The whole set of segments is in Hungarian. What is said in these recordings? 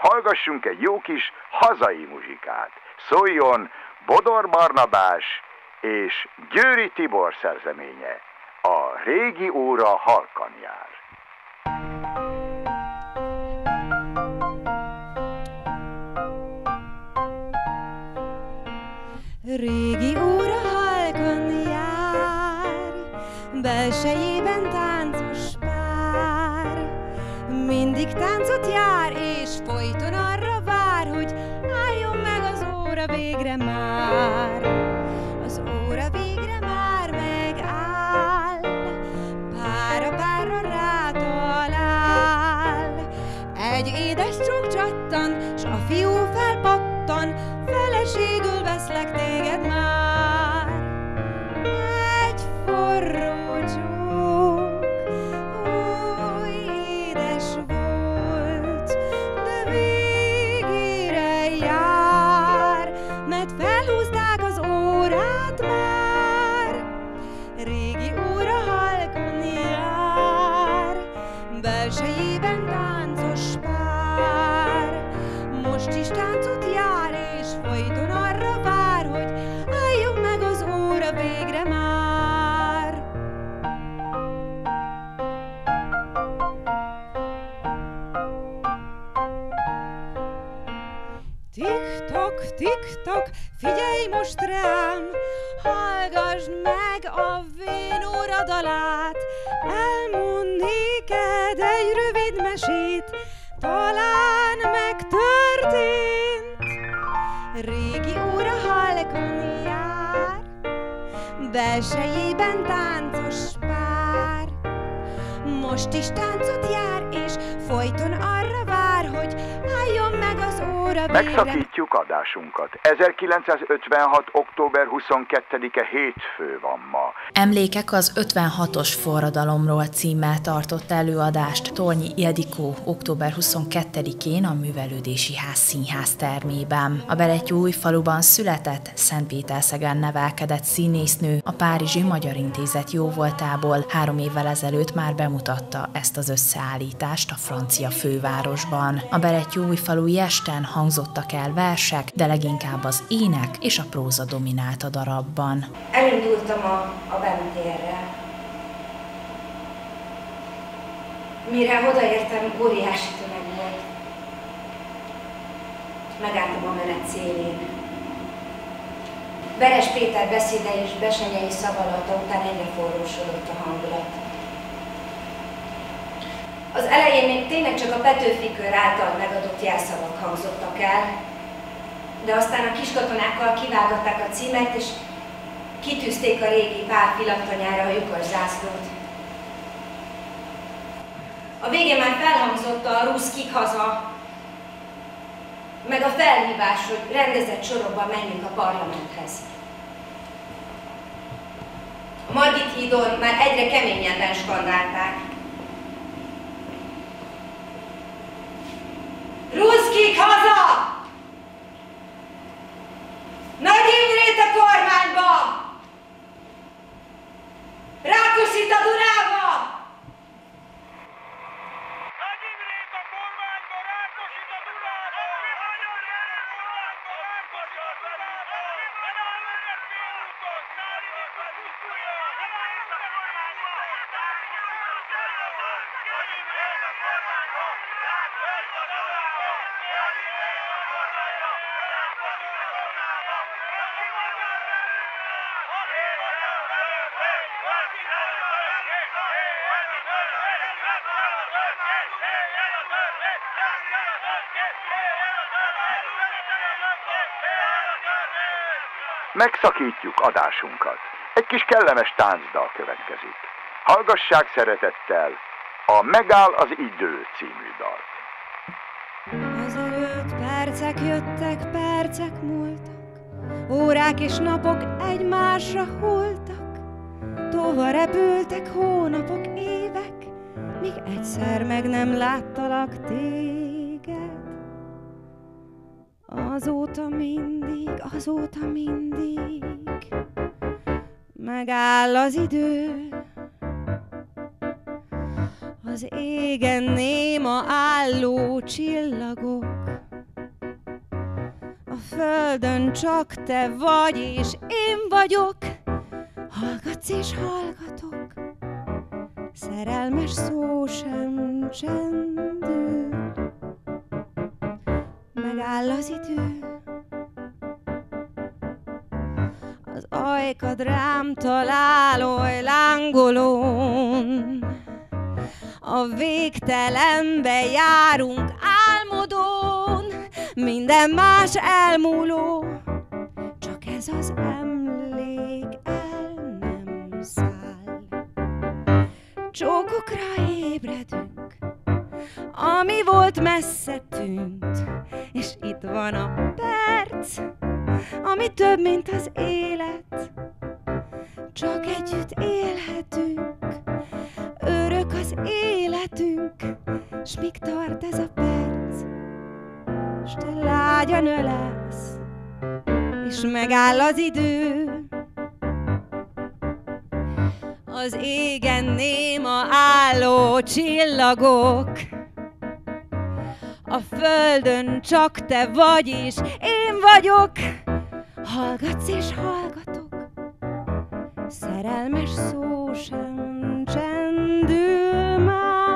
hallgassunk egy jó kis hazai muzsikát. Szóljon Bodor Barnabás és Győri Tibor szerzeménye. A régi óra halkan jár. Régi óra halkan jár, belsejében táncos pár. Mindig táncot jár, és folyton arra vár, hogy álljon meg az óra végre már. Az óra végre már megáll, pár a párra rátalál. Egy édes csók csattan, s a fiú felpattan, feleségül veszlek téged már. Egy forró csók, ó, édes volt, de végére jár, mert felhúzták az órát már. Régi óra halkan jár, belsejében táncos pár. Most is táncot jár, és folyton arra vár, hogy álljon meg az óra végre már. Tik-tok, figyelj most rám, hallgassd meg a vén óra dalát. Elmondnéked egy rövid mesét, talán megtörtént. Régi óra halkan jár, belsejében táncos pár. Most is táncot jár, és folyton arra vár, hogy álljon meg az óra végre. Megszakítjuk adásunkat. 1956. október 22-e hétfő van ma. Emlékek az 56-os forradalomról címmel tartott előadást Tornyi Ildikó október 22-én a Művelődési Ház színház termében. A Berettyóújfaluban született, Szentpéterszegen nevelkedett színésznő a Párizsi Magyar Intézet jóvoltából 3 évvel ezelőtt már bemutatta ezt az összeállítást a francia fővárosban. A Berettyóújfalui esten hangzottak el versek, de leginkább az ének és a próza dominált a darabban. Elindultam a Bentérre. Mire odaértem, óriási tömeg volt. Megálltam a menet szélén. Beres Péter beszéde és Besenyei szavalata után egyre forrósodott a hangulat. Az elején még tényleg csak a Petőfi Kör által megadott jelszavak hangzottak el, de aztán a kiskatonákkal kivágatták a címet, és kitűzték a régi Pál filattanyára a lyukas zászlót. A végén már felhangzott a ruszkik haza, meg a felhívás, hogy rendezett sorokban menjünk a parlamenthez. A Margit hídon már egyre keményebben skandálták. Ruszkik haza! Nagy Imrét a kormányba! Rákosit a Dunába! Nagy Imrét a kormányba! Rákosit a Dunába! Megszakítjuk adásunkat. Egy kis kellemes táncdal következik. Hallgassák szeretettel a Megáll az idő című dalt. Azelőtt percek jöttek, percek múltak, órák és napok egymásra hultak, tova repültek hónapok, évek, míg egyszer meg nem láttalak téged. Azóta mindig megáll az idő, az égen néma álló csillagok földön csak te vagy, és én vagyok. Hallgatsz és hallgatok, szerelmes szó sem csendül. Megáll az idő, az ajkad rám talál oly lángolón. A végtelenbe járunk álmodón, minden más elmúló, csak ez az emlék el nem száll. Csókokra ébredünk, ami volt messze tűnt, és itt van a perc, ami több, mint az élet. Csak együtt élhetünk, örök az életünk, s míg tart ez a perc, s te lágyan ölelsz, és megáll az idő. Az égen néma álló csillagok, a földön csak te vagy, és én vagyok. Hallgatsz és hallgatok, szerelmes szó sem csendül már.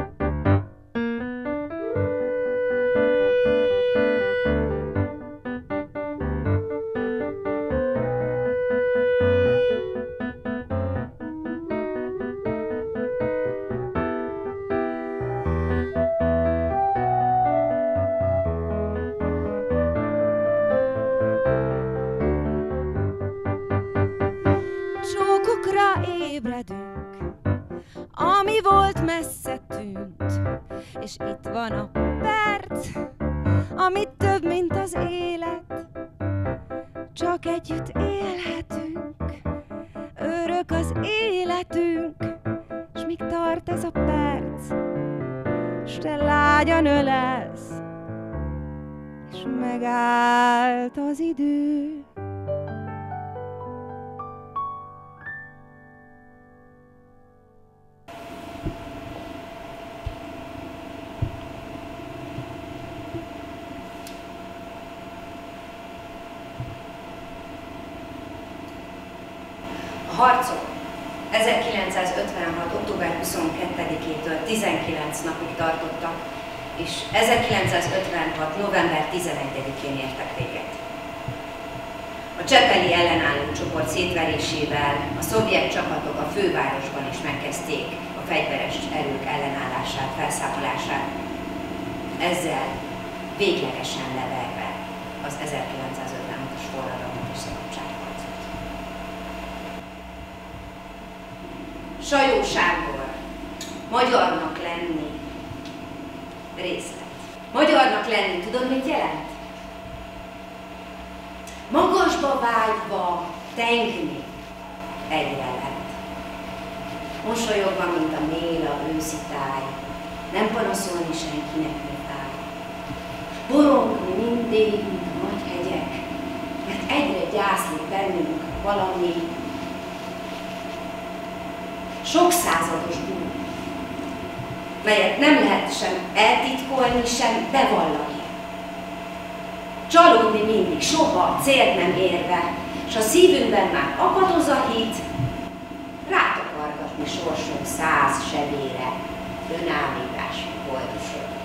Ébredünk, ami volt messze tűnt, és itt van a perc, ami több, mint az élet. Csak együtt élhetünk, örök az életünk, s míg tart ez a perc, s te lágyan ölelsz, és megállt az idő. A harcok 1956. október 22-től 19 napig tartottak, és 1956. november 11-én értek véget. A csepeli ellenálló csoport szétverésével a szovjet csapatok a fővárosban is megkezdték a fegyveres erők ellenállását, felszámolását. Ezzel véglegesen leverve az 1956-os forradalmat és szabadságharcot. Sajó Sándor, magyarnak lenni részlet. Magyarnak lenni, tudod, mit jelent? Magasba vágyva tengni egyre lett. Mosolyogva, mint a méla őszi táj, nem panaszolni senkinek ne fáj. Borongni mindig, mint a nagy hegyek, mert egyre gyászlik bennünk valami sok százados bűn, melyet nem lehet sem eltitkolni, sem bevallani. Csalódni mindig, soha célt nem érve, s a szívünkben már akadoz a hit, rátakargatni sorsunk 100 sebére, önállítású boldogság.